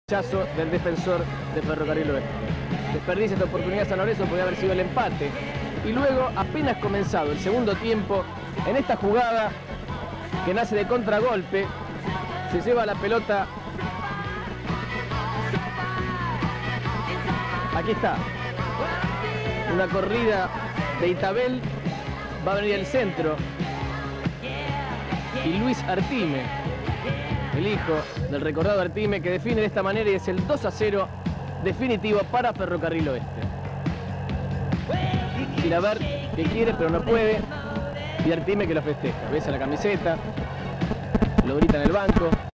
Rechazo del defensor de Ferrocarril Oeste. Desperdicia esta oportunidad San Lorenzo, podría haber sido el empate. Y luego, apenas comenzado el segundo tiempo, en esta jugada que nace de contragolpe, se lleva la pelota. Aquí está. Una corrida de Itabel. Va a venir el centro. Y Luis Artime, el hijo del recordado Artime, que define de esta manera y es el 2-0 definitivo para Ferrocarril Oeste. Ir a ver qué quiere, pero no puede. Y Artime que lo festeja. Besa la camiseta, lo grita en el banco.